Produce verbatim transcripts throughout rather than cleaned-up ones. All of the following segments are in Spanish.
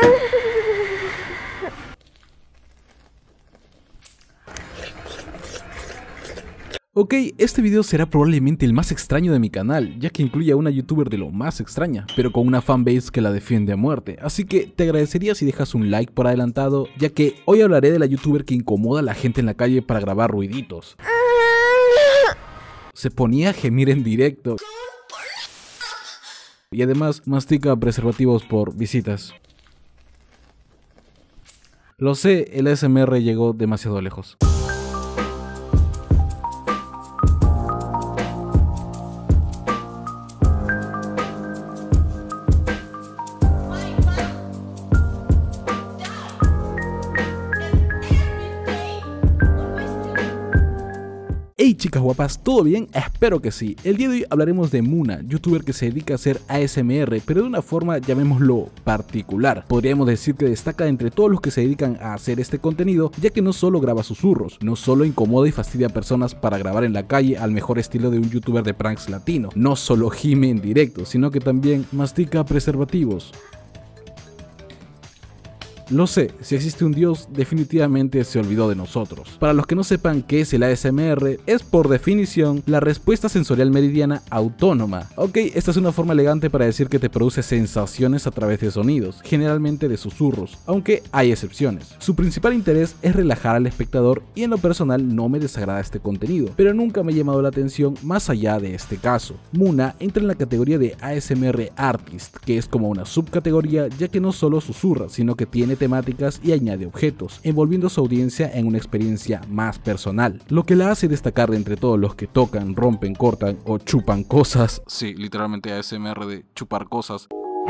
Ok, este video será probablemente el más extraño de mi canal, ya que incluye a una youtuber de lo más extraña, pero con una fanbase que la defiende a muerte, así que te agradecería si dejas un like por adelantado, ya que hoy hablaré de la youtuber que incomoda a la gente en la calle para grabar ruiditos. Se ponía a gemir en directo y además mastica preservativos por visitas. Lo sé, el A S M R llegó demasiado lejos. Hey chicas guapas, ¿todo bien? Espero que sí. El día de hoy hablaremos de Muna, youtuber que se dedica a hacer A S M R, pero de una forma, llamémoslo, particular. Podríamos decir que destaca entre todos los que se dedican a hacer este contenido, ya que no solo graba susurros, no solo incomoda y fastidia a personas para grabar en la calle al mejor estilo de un youtuber de pranks latino, no solo gime en directo, sino que también mastica preservativos. Lo sé, si existe un Dios, definitivamente se olvidó de nosotros. Para los que no sepan qué es el A S M R, es por definición la respuesta sensorial meridiana autónoma. Ok, esta es una forma elegante para decir que te produce sensaciones a través de sonidos, generalmente de susurros, aunque hay excepciones. Su principal interés es relajar al espectador y en lo personal no me desagrada este contenido, pero nunca me ha llamado la atención más allá de este caso. Muna entra en la categoría de A S M R Artist, que es como una subcategoría ya que no solo susurra, sino que tiene temáticas y añade objetos, envolviendo a su audiencia en una experiencia más personal, lo que la hace destacar de entre todos los que tocan, rompen, cortan o chupan cosas. Sí, literalmente A S M R de chupar cosas.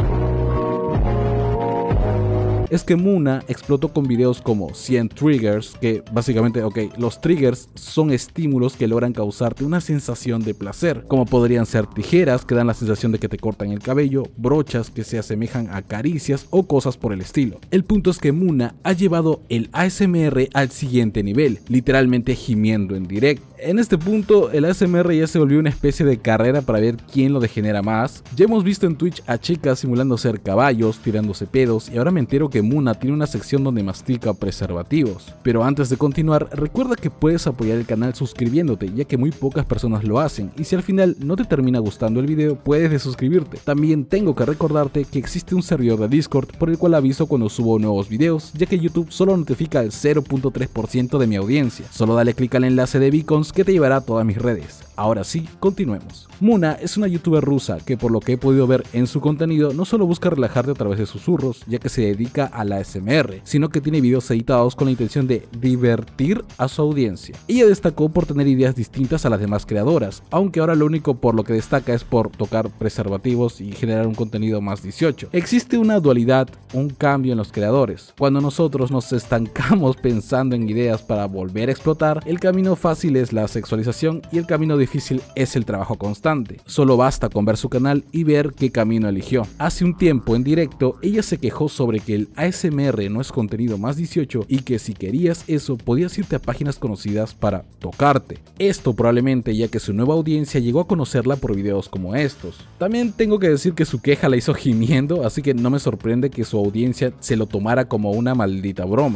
Es que Muna explotó con videos como cien triggers, que básicamente, ok, los triggers son estímulos que logran causarte una sensación de placer, como podrían ser tijeras que dan la sensación de que te cortan el cabello, brochas que se asemejan a caricias o cosas por el estilo. El punto es que Muna ha llevado el A S M R al siguiente nivel, literalmente gimiendo en directo. En este punto, el A S M R ya se volvió una especie de carrera para ver quién lo degenera más. Ya hemos visto en Twitch a chicas simulando ser caballos, tirándose pedos, y ahora me entero que Muna tiene una sección donde mastica preservativos. Pero antes de continuar, recuerda que puedes apoyar el canal suscribiéndote, ya que muy pocas personas lo hacen, y si al final no te termina gustando el video, puedes desuscribirte. También tengo que recordarte que existe un servidor de Discord por el cual aviso cuando subo nuevos videos, ya que YouTube solo notifica al cero punto tres por ciento de mi audiencia. Solo dale clic al enlace de Beacons que te llevará a todas mis redes. Ahora sí, continuemos. Muna es una youtuber rusa que, por lo que he podido ver en su contenido, no solo busca relajarte a través de susurros, ya que se dedica a la A S M R, sino que tiene videos editados con la intención de divertir a su audiencia. Ella destacó por tener ideas distintas a las demás creadoras, aunque ahora lo único por lo que destaca es por tocar preservativos y generar un contenido más dieciocho. Existe una dualidad, un cambio en los creadores. Cuando nosotros nos estancamos pensando en ideas para volver a explotar, el camino fácil es la sexualización y el camino difícil es el trabajo constante. Solo basta con ver su canal y ver qué camino eligió. Hace un tiempo en directo ella se quejó sobre que el A S M R no es contenido más dieciocho y que si querías eso podías irte a páginas conocidas para tocarte. Esto probablemente ya que su nueva audiencia llegó a conocerla por videos como estos. También tengo que decir que su queja la hizo gimiendo, así que no me sorprende que su audiencia se lo tomara como una maldita broma.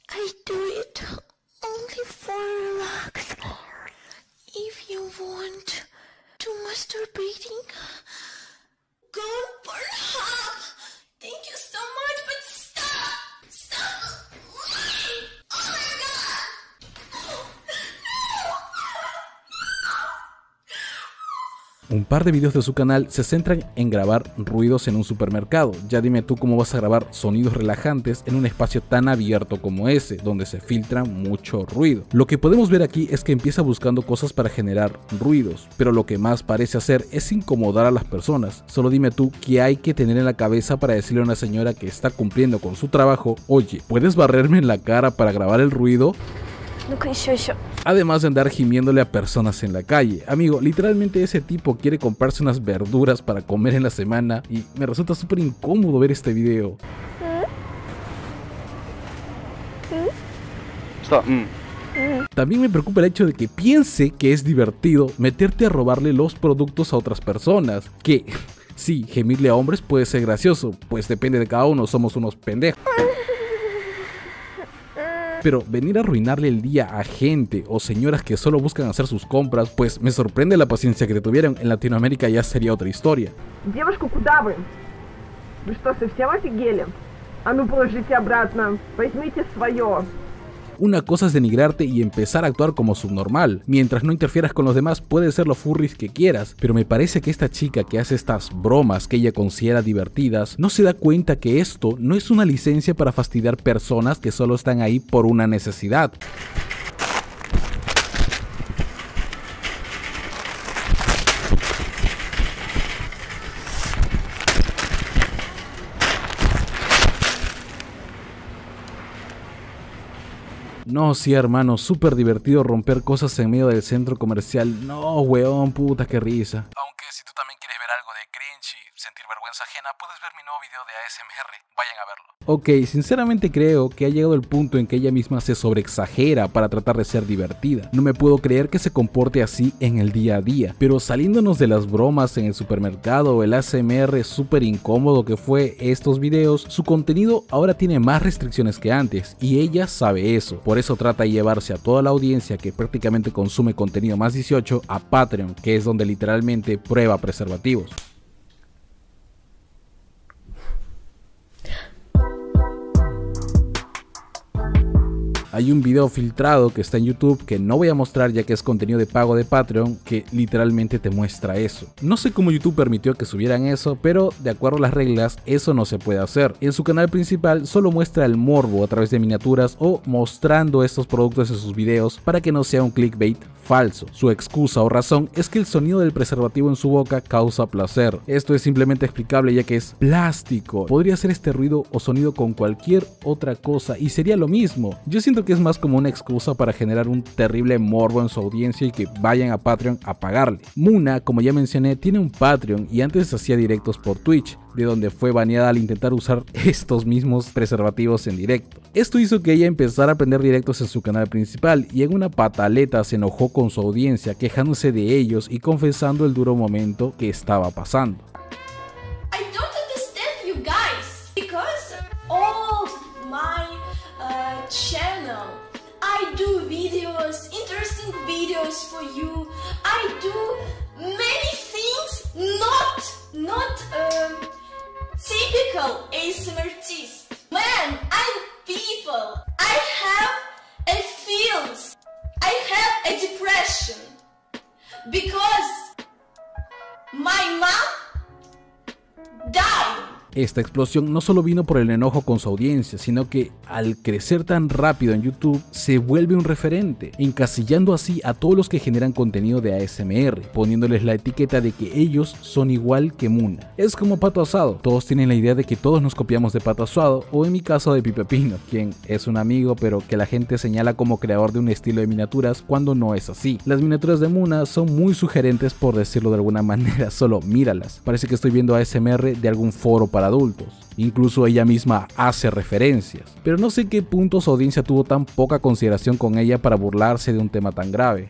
Un par de videos de su canal se centran en grabar ruidos en un supermercado. Ya dime tú cómo vas a grabar sonidos relajantes en un espacio tan abierto como ese, donde se filtra mucho ruido. Lo que podemos ver aquí es que empieza buscando cosas para generar ruidos, pero lo que más parece hacer es incomodar a las personas. Solo dime tú qué hay que tener en la cabeza para decirle a una señora que está cumpliendo con su trabajo: oye, ¿puedes barrerme en la cara para grabar el ruido? Además de andar gimiéndole a personas en la calle. Amigo, literalmente ese tipo quiere comprarse unas verduras para comer en la semana y me resulta súper incómodo ver este video. También me preocupa el hecho de que piense que es divertido meterte a robarle los productos a otras personas, que Sí, gemirle a hombres puede ser gracioso, pues depende de cada uno, somos unos pendejos. Pero venir a arruinarle el día a gente o señoras que solo buscan hacer sus compras, pues me sorprende la paciencia que te tuvieron. En Latinoamérica ya sería otra historia. Девушка, куда вы? Вы что, совсем офигели? А ну положите обратно, возьмите свое. Una cosa es denigrarte y empezar a actuar como subnormal. Mientras no interfieras con los demás, puedes ser los furries que quieras, pero me parece que esta chica que hace estas bromas que ella considera divertidas, no se da cuenta que esto no es una licencia para fastidiar personas que solo están ahí por una necesidad. No, sí, hermano, súper divertido romper cosas en medio del centro comercial. No, weón, puta, qué risa. Aunque si tú también quieres ver algo de cringe y sentir vergüenza ajena, puedes ver mi nuevo video de A S M R. Vayan a verlo. Ok, sinceramente creo que ha llegado el punto en que ella misma se sobreexagera para tratar de ser divertida. No me puedo creer que se comporte así en el día a día. Pero saliéndonos de las bromas en el supermercado o el A S M R súper incómodo que fue estos videos, su contenido ahora tiene más restricciones que antes y ella sabe eso. Por eso trata de llevarse a toda la audiencia que prácticamente consume contenido más dieciocho a Patreon, que es donde literalmente prueba preservativos. Hay un video filtrado que está en YouTube que no voy a mostrar ya que es contenido de pago de Patreon que literalmente te muestra eso. No sé cómo YouTube permitió que subieran eso, pero de acuerdo a las reglas eso no se puede hacer. En su canal principal solo muestra el morbo a través de miniaturas o mostrando estos productos en sus videos para que no sea un clickbait falso. Su excusa o razón es que el sonido del preservativo en su boca causa placer. Esto es simplemente explicable ya que es plástico. Podría hacer este ruido o sonido con cualquier otra cosa y sería lo mismo. Yo siento que es más como una excusa para generar un terrible morbo en su audiencia y que vayan a Patreon a pagarle. Muna, como ya mencioné, tiene un Patreon y antes hacía directos por Twitch, de donde fue baneada al intentar usar estos mismos preservativos en directo. Esto hizo que ella empezara a prender directos en su canal principal y en una pataleta se enojó con su audiencia, quejándose de ellos y confesando el duro momento que estaba pasando. I don't understand you guys because all my uh, channel I do videos, interesting videos for you. I do many things not not um, typical A S M R artist. Man, I'm people. I have a feels. I have a depression because my mom died. Esta explosión no solo vino por el enojo con su audiencia, sino que al crecer tan rápido en YouTube se vuelve un referente, encasillando así a todos los que generan contenido de A S M R, poniéndoles la etiqueta de que ellos son igual que Muna. Es como Pato Asado, todos tienen la idea de que todos nos copiamos de Pato Asado, o en mi caso de Pipe Pino, quien es un amigo pero que la gente señala como creador de un estilo de miniaturas cuando no es así. Las miniaturas de Muna son muy sugerentes, por decirlo de alguna manera, solo míralas. Parece que estoy viendo A S M R de algún foro para adultos. Incluso ella misma hace referencias. Pero no sé qué punto su audiencia tuvo tan poca consideración con ella para burlarse de un tema tan grave.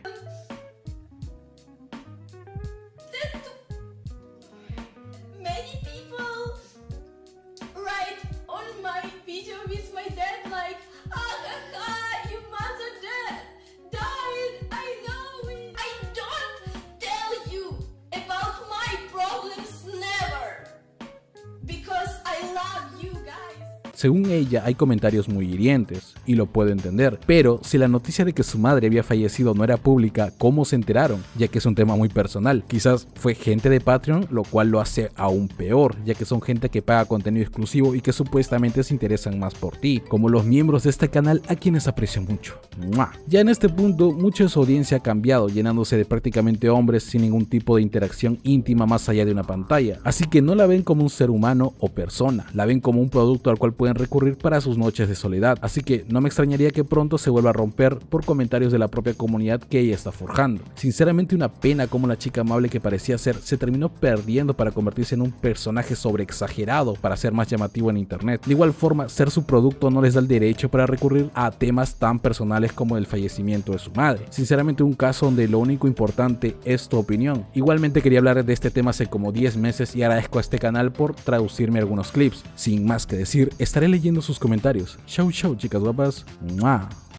Many people write on my video with my dad like, ah ha ha, your mother dead, died, I know it. I don't tell you about my problems never. Because I love you guys. Según ella, hay comentarios muy hirientes, y lo puedo entender, pero si la noticia de que su madre había fallecido no era pública, ¿cómo se enteraron? Ya que es un tema muy personal. Quizás fue gente de Patreon, lo cual lo hace aún peor, ya que son gente que paga contenido exclusivo y que supuestamente se interesan más por ti, como los miembros de este canal a quienes aprecio mucho. ¡Mua! Ya en este punto, mucha de su audiencia ha cambiado, llenándose de prácticamente hombres sin ningún tipo de interacción íntima más allá de una pantalla, así que no la ven como un ser humano o persona, la ven como un producto al cual pueden pueden recurrir para sus noches de soledad, así que no me extrañaría que pronto se vuelva a romper por comentarios de la propia comunidad que ella está forjando. Sinceramente, una pena como la chica amable que parecía ser se terminó perdiendo para convertirse en un personaje sobreexagerado para ser más llamativo en internet. De igual forma, ser su producto no les da el derecho para recurrir a temas tan personales como el fallecimiento de su madre. Sinceramente, un caso donde lo único importante es tu opinión. Igualmente quería hablar de este tema hace como diez meses y agradezco a este canal por traducirme algunos clips. Sin más que decir, estaré leyendo sus comentarios. Chau chau chicas guapas. ¡Mua!